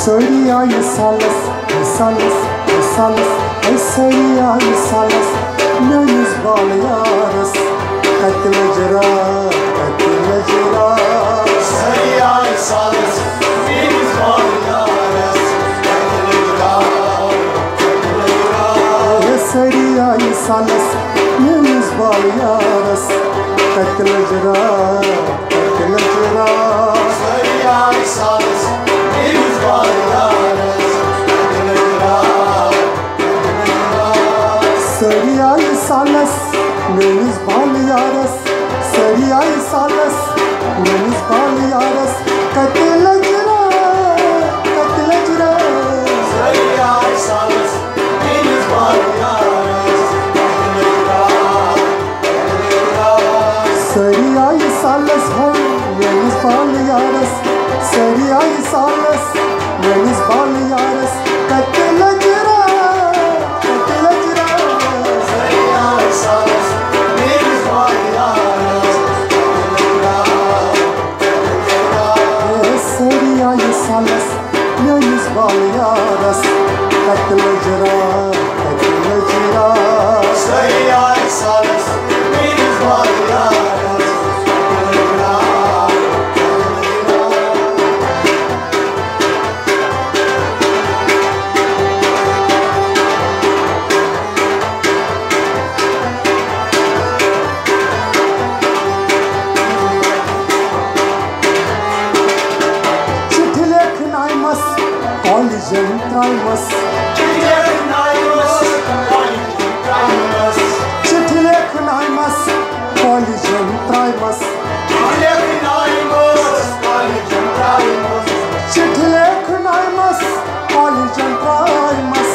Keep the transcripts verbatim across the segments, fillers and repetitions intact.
Sariya salas, salas, salas, Sariya salas, Nanis Balayaras, Katilajara, Katilajara. Sariya salas, Nanis Balayaras, Katilajara, Katilajara. Sariya salas, Nanis Balayaras, Katilajara, Katilajara. Sariya salas, Nanis Balayaras, Sariya salas, Nanis Balayaras, Sariya salas, Nanis Balayaras, Katilajara, Katilajara. Sariya salas, Nanis Balayaras, Katilajara. Sariya salas, Nanis Balayaras, Sariya salas, Nanis Balayaras, Katilajara, Katilajara. Sariya salas, Nanis Balayaras, Sariya salas, Nanis Balayaras, Katilajara, Katilajara. Sariya salas, Nanis Balayaras, Collision Primus, Chitilekunimus, Collision Primus, Chitilekunimus, Collision Primus,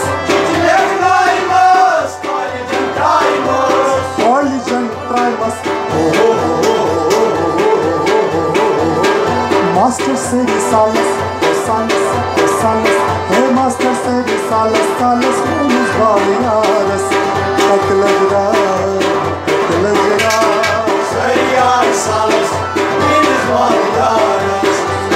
Collision Primus. Master Siri Salas, Salas, Salas, hey Master Siri Salas, Salas, Nanis Balayaras, Katilajara, Katilajara. Sariya salas, Nanis Balayaras,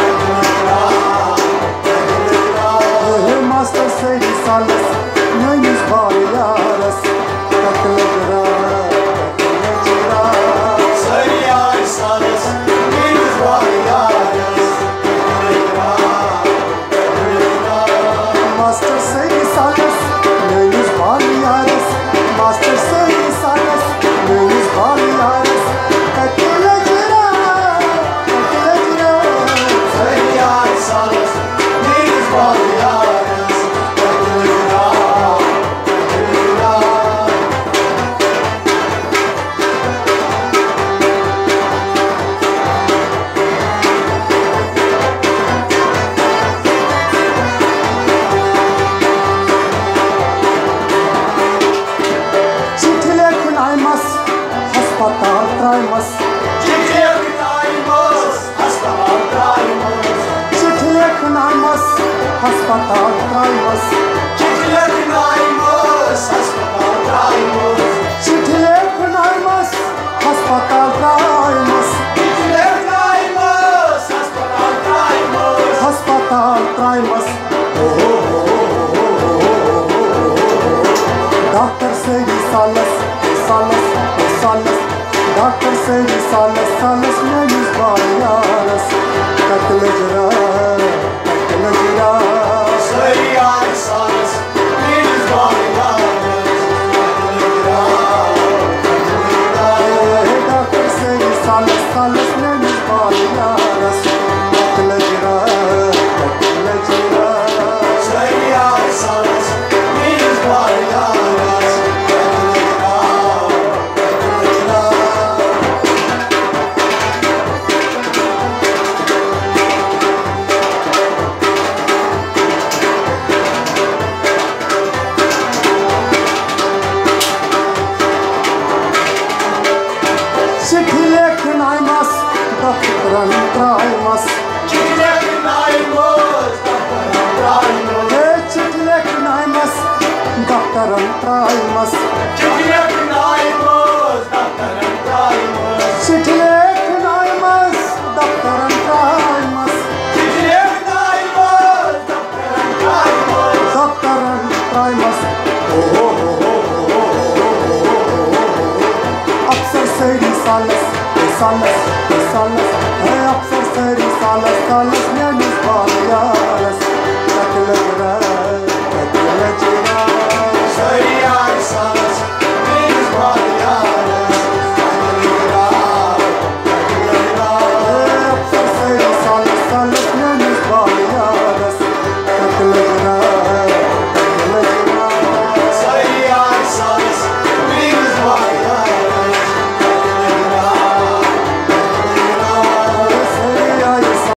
Hey Master Siri Salas, Nanis Balayaras, Katilajara, Katilajara. Sariya salas, Nanis Balayaras, Master Siri Salas, Nanis Balayaras, Master Siri Salas, Nanis Balayaras, Katilajara, Katilajara. Sariya salas, Nanis Balayaras, Chitilekunimus, Hospital Trimus, Chitilekunimus, Hospital Trimus, Chitilekunimus, Hospital Trimus, Chitilekunimus, Hospital Trimus, Chitilekunimus, Hospital Trimus, Chitilekunimus, Hospital Trimus, Hospital Trimus. Doctor Siri Salas, Salas, Salas, Doctor Siri Salas, Salas, Nanis Balayaras, Katilajara, Katilajara. Sariya salas. salas, e salas, e salas, e apsar sari salas, salas, mianis balayaras, takılır